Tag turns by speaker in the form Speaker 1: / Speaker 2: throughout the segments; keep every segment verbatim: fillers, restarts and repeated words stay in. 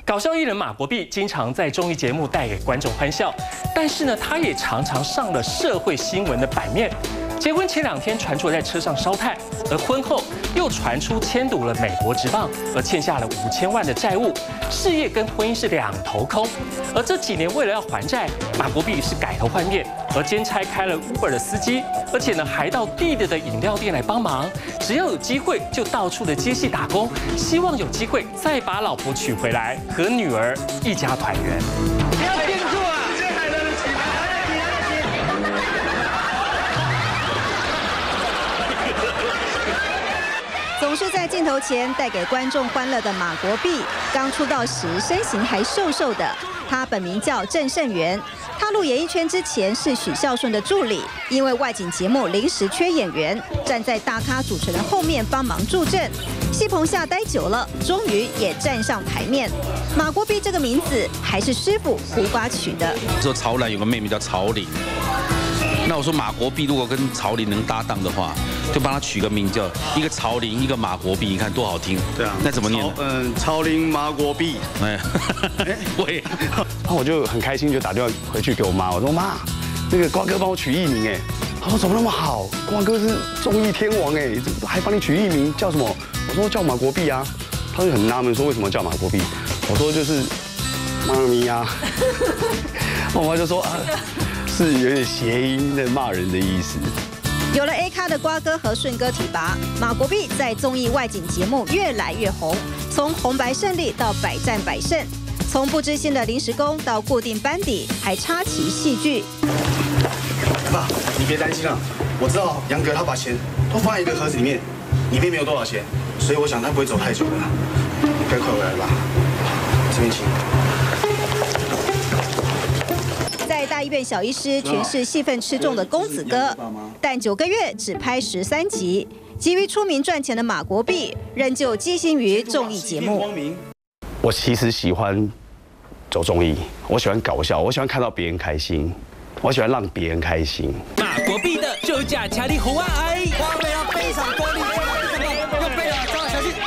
Speaker 1: 搞笑艺人马国碧经常在综艺节目带给观众欢笑，但是呢，他也常常上了社会新闻的版面。结婚前两天传出在车上烧炭，而婚后又传出签赌了美国职棒，而欠下了五千万的债务，事业跟婚姻是两头空。而这几年为了要还债，马国碧是改头换面，而兼差开了 Uber 的司机，而且呢还到弟弟的饮料店来帮忙，只要有机会就到处的接戏打工，希望有机会再把老婆娶回来，和女儿一家团圆。
Speaker 2: 不要定住啊！这还来得及吗？
Speaker 3: 总是在镜头前带给观众欢乐的马国碧，刚出道时身形还瘦瘦的。他本名叫郑胜元，踏入演艺圈之前是许孝顺的助理，因为外景节目临时缺演员，站在大咖主持人后面帮忙助阵。戏棚下待久了，终于也站上台面。马国碧这个名字还是师傅胡瓜取的。
Speaker 4: 说曹兰有个妹妹叫曹玲。那我说马国碧如果跟曹玲能搭档的话，就帮他取个名叫一个曹玲，一个马国碧，你看多好听。
Speaker 5: 对啊，
Speaker 4: 那怎么念呢？
Speaker 5: 嗯，曹玲马国碧。
Speaker 4: 哎，喂，
Speaker 5: 然后我就很开心，就打电话回去给我妈，我说妈，那个瓜哥帮我取艺名哎。她说怎么那么好？瓜哥是综艺天王哎，还帮你取艺名叫什么？我说叫马国碧啊。她就很纳闷说为什么叫马国碧？我说就是妈咪啊。我妈就说啊。是有点谐音的骂人的意思。
Speaker 3: 有了 A 咖的瓜哥和顺哥提拔，马国碧在综艺外景节目越来越红，从红白胜利到百战百胜，从不知心的临时工到固定班底，还插旗戏剧。
Speaker 5: 爸，你别担心啊，我知道杨哥他把钱都放在一个盒子里面，里面没有多少钱，所以我想他不会走太久了。你该快回来了吧？这边请。
Speaker 3: 在大医院小医师诠释戏份吃重的公子哥，但九个月只拍十三集，急于出名赚钱的马国碧仍旧寄心于综艺节目。
Speaker 5: 我其实喜欢走综艺，我喜欢搞笑，我喜欢看到别人开心，我喜欢让别人开心。
Speaker 1: 马国碧的周假强力红啊哎，
Speaker 2: 花费要非常多力，要背了，抓小心。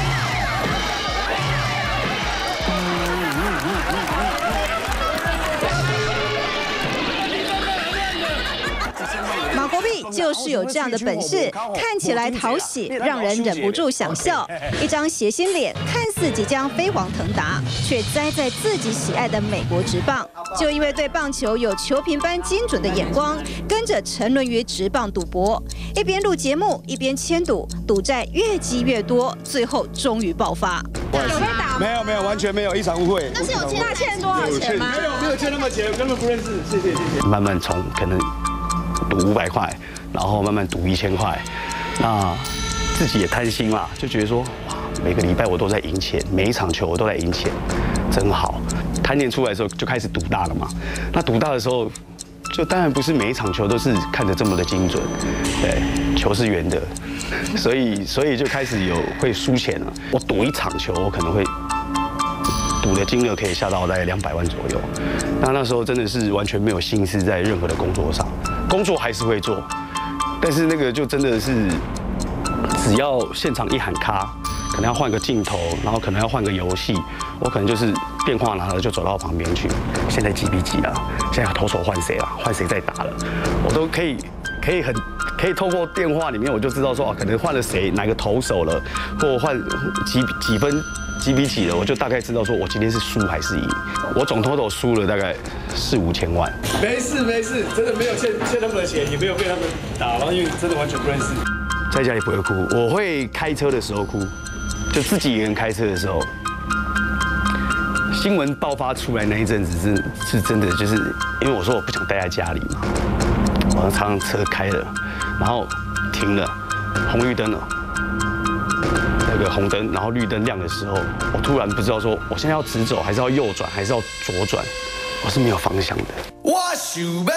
Speaker 3: 马国碧就是有这样的本事，看起来讨喜，让人忍不住想笑。一张谐星脸，看似即将飞黄腾达，却栽在自己喜爱的美国职棒。就因为对棒球有球评般精准的眼光，跟着沉沦于职棒赌博，一边录节目，一边签赌，赌债越积越多，最后终于爆发。
Speaker 6: 有被打吗？
Speaker 5: 没有没有，完全没有，一场误会。
Speaker 6: 那是有欠他欠多少钱吗？
Speaker 5: 没有没有欠那么钱，根本不认识。谢谢谢谢。慢慢从可能赌五百块，然后慢慢赌一千块，那自己也贪心啦，就觉得说哇，每个礼拜我都在赢钱，每一场球我都在赢钱，真好。贪念出来的时候就开始赌大了嘛。那赌大的时候，就当然不是每一场球都是看得这么的精准，对，球是圆的，所以所以就开始有会输钱了。我赌一场球，我可能会赌的金额可以下到大概两百万左右。那那时候真的是完全没有心思在任何的工作上，工作还是会做，但是那个就真的是只要现场一喊卡，可能要换个镜头，然后可能要换个游戏，我可能就是电话拿了就走到旁边去。现在几比几了？现在投手换谁了？换谁在打了？我都可以可以很可以透过电话里面我就知道说啊，可能换了谁，哪个投手了，或换几几分几比几了，我就大概知道说我今天是输还是赢。我总投手输了大概四五千万。
Speaker 7: 没事没事，真的没有欠欠他们的钱，也没有被他们打，然后因为真的完全不认识。
Speaker 5: 在家里不会哭，我会开车的时候哭，就自己一个人开车的时候。新闻爆发出来那一阵子是是真的，就是因为我说我不想待在家里嘛，我常常车开了，然后停了，红绿灯了，那个红灯，然后绿灯亮的时候，我突然不知道说我现在要直走还是要右转还是要左转，我是没有方向的。
Speaker 2: 我想要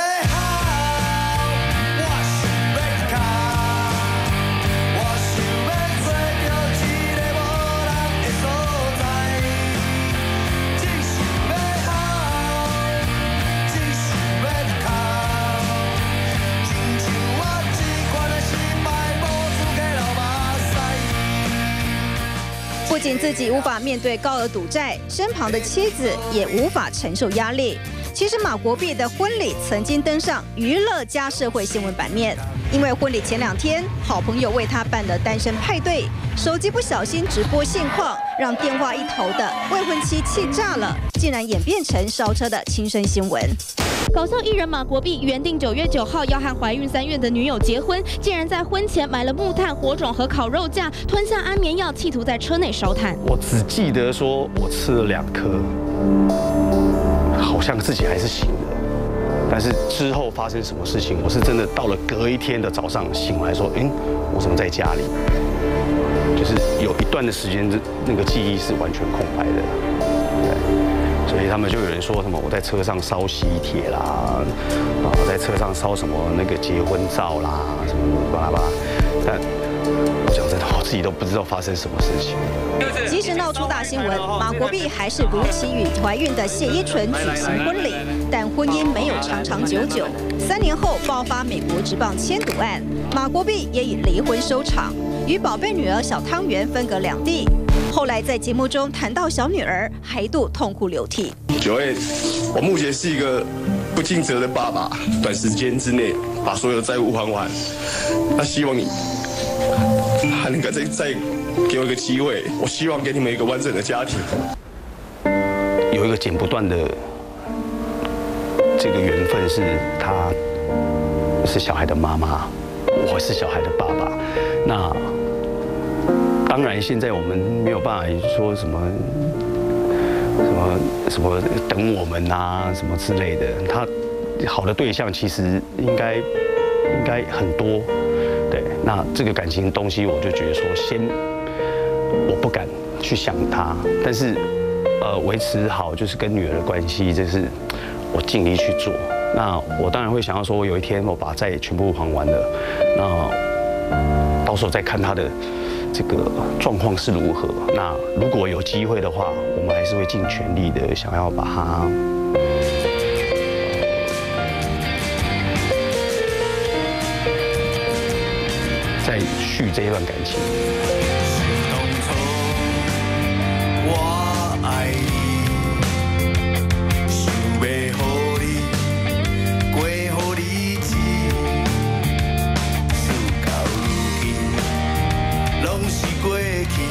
Speaker 3: 仅自己无法面对高额赌债，身旁的妻子也无法承受压力。其实马国碧的婚礼曾经登上娱乐加社会新闻版面，因为婚礼前两天，好朋友为他办的单身派对，手机不小心直播现况，让电话一头的未婚妻气炸了，竟然演变成烧车的亲生新闻。
Speaker 8: 搞笑艺人马国碧原定九月九号要和怀孕三月的女友结婚，竟然在婚前买了木炭、火种和烤肉架，吞下安眠药，企图在车内烧炭。
Speaker 5: 我只记得说我吃了两颗，好像自己还是醒的，但是之后发生什么事情，我是真的到了隔一天的早上醒来说，嗯，我怎么在家里？就是有一段的时间，那个记忆是完全空白的，对。所以他们就有人说什么我在车上烧喜帖啦，啊，在车上烧什么那个结婚照啦，什么巴拉巴拉。但我讲真的，我自己都不知道发生什么事情。
Speaker 3: 即使闹出大新闻，马国碧还是如期与怀孕的谢依纯举行婚礼，但婚姻没有长长久久。三年后爆发美国职棒签赌案，马国碧也以离婚收场，与宝贝女儿小汤圆分隔两地。后来在节目中谈到小女儿，还一度痛哭流涕。
Speaker 9: 九月，我目前是一个不尽责的爸爸，短时间之内把所有的债务还完。那希望你还能够再再给我一个机会，我希望给你们一个完整的家庭。
Speaker 5: 有一个剪不断的这个缘分，是她是小孩的妈妈，我是小孩的爸爸。那当然，现在我们没有办法说什么什么什么等我们啊，什么之类的。他好的对象其实应该应该很多，对。那这个感情的东西，我就觉得说，先我不敢去想他，但是呃，维持好就是跟女儿的关系，这是我尽力去做。那我当然会想要说，有一天我把债全部还完了，那到时候再看他的这个状况是如何。那如果有机会的话，我们还是会尽全力的想要把它再续这一段感情。
Speaker 2: 我爱你，想要好你，过好日子，事到如今，拢是过去。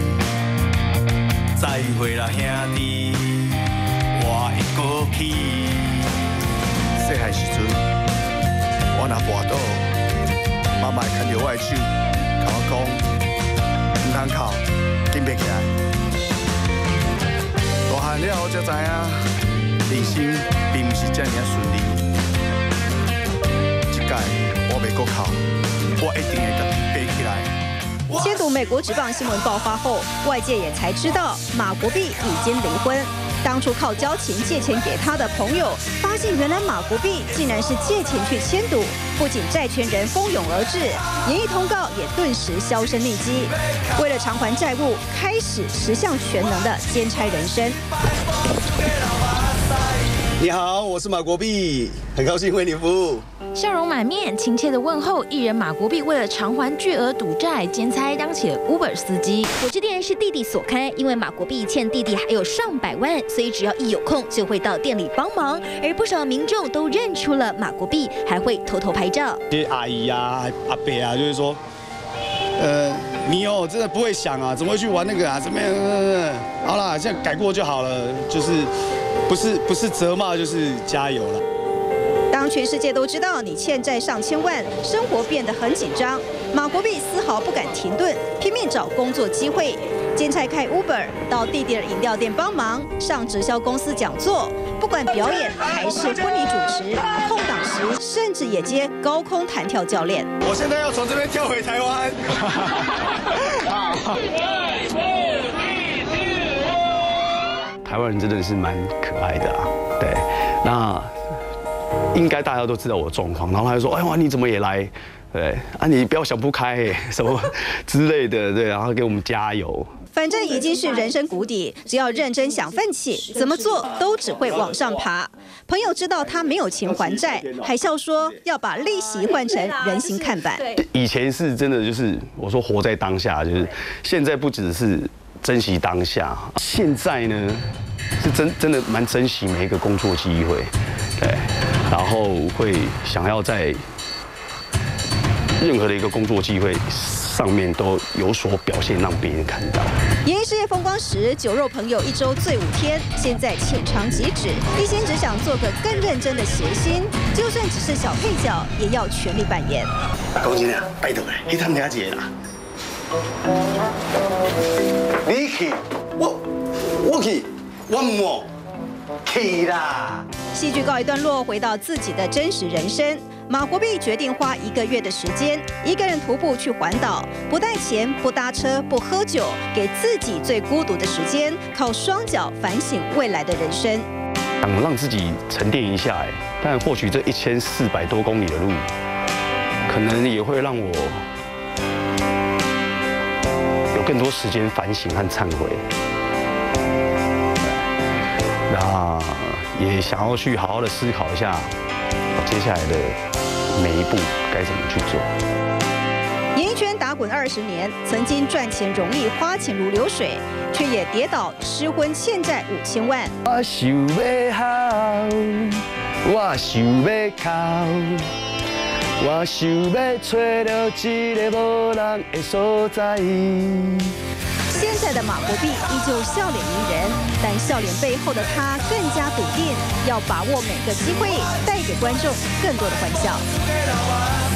Speaker 2: 再会啦，兄弟，我会过去。细汉时阵，我若跋倒，妈妈会牵着我的手，甲我讲，唔通哭，紧爬起来。大汉了后才知影，人生并不是这么顺利。这届我袂搁哭，我一定会甲你爬起来。
Speaker 3: 签赌美国职棒新闻爆发后，外界也才知道马国碧已经离婚。当初靠交情借钱给他的朋友，发现原来马国碧竟然是借钱去签赌，不仅债权人蜂拥而至，演艺通告也顿时销声匿迹。为了偿还债务，开始十项全能的兼差人生。
Speaker 2: 你好，我是马国碧，很高兴为你服务。
Speaker 8: 笑容满面、亲切的问候，艺人马国碧为了偿还巨额赌债，兼差当起了 Uber 司机。果汁店是弟弟所开，因为马国碧欠弟弟还有上百万，所以只要一有空就会到店里帮忙。而不少民众都认出了马国碧，还会偷偷拍照。
Speaker 2: 这些阿姨啊、阿伯啊，就是说，呃，你哦真的不会想啊，怎么会去玩那个啊？怎么样？好啦，现在改过就好了，就是不是不是责骂，就是加油了。
Speaker 3: 当全世界都知道你欠债上千万，生活变得很紧张，马国碧丝毫不敢停顿，拼命找工作机会，兼差开 Uber， 到弟弟的饮料店帮忙，上直销公司讲座，不管表演还是婚礼主持，空档时甚至也接高空弹跳教练。
Speaker 2: 我现在要从这边跳回台湾。
Speaker 5: 台湾人真的是蛮可爱的啊，对，那应该大家都知道我的状况，然后他就说，哎哇，你怎么也来？ 对啊，你不要想不开、欸、什么之类的，对，然后给我们加油。
Speaker 3: 反正已经是人生谷底，只要认真想奋起，怎么做都只会往上爬。朋友知道他没有钱还债，还笑说要把利息换成人形看板。
Speaker 5: 以前是真的就是我说活在当下，就是现在不只是珍惜当下，现在呢是真真的蛮珍惜每一个工作机会，对，然后会想要在任何的一个工作机会上面都有所表现，让别人看到。
Speaker 3: 演艺事业风光时，酒肉朋友一周醉五天，现在浅尝即止，一心只想做个更认真的谐星，就算只是小配角，也要全力扮演。
Speaker 2: 讲真啊，拜托诶，你探听一下啦。你去，我我去，我唔去啦。
Speaker 3: 戏剧告一段落，回到自己的真实人生。马国碧决定花一个月的时间，一个人徒步去环岛，不带钱，不搭车，不喝酒，给自己最孤独的时间，靠双脚反省未来的人生。
Speaker 5: 想让自己沉淀一下，哎，但或许这一千四百多公里的路，可能也会让我有更多时间反省和忏悔。那也想要去好好的思考一下，接下来的每一步该怎么去做。
Speaker 3: 演艺圈打滚二十年，曾经赚钱容易，花钱如流水，却也跌倒失婚欠债五千万。
Speaker 5: 我想要好，我想要哭，我想要找到一个无人的所在。
Speaker 3: 现在的马国碧依旧笑脸迎人，但笑脸背后的他更加笃定，要把握每个机会，带给观众更多的欢笑。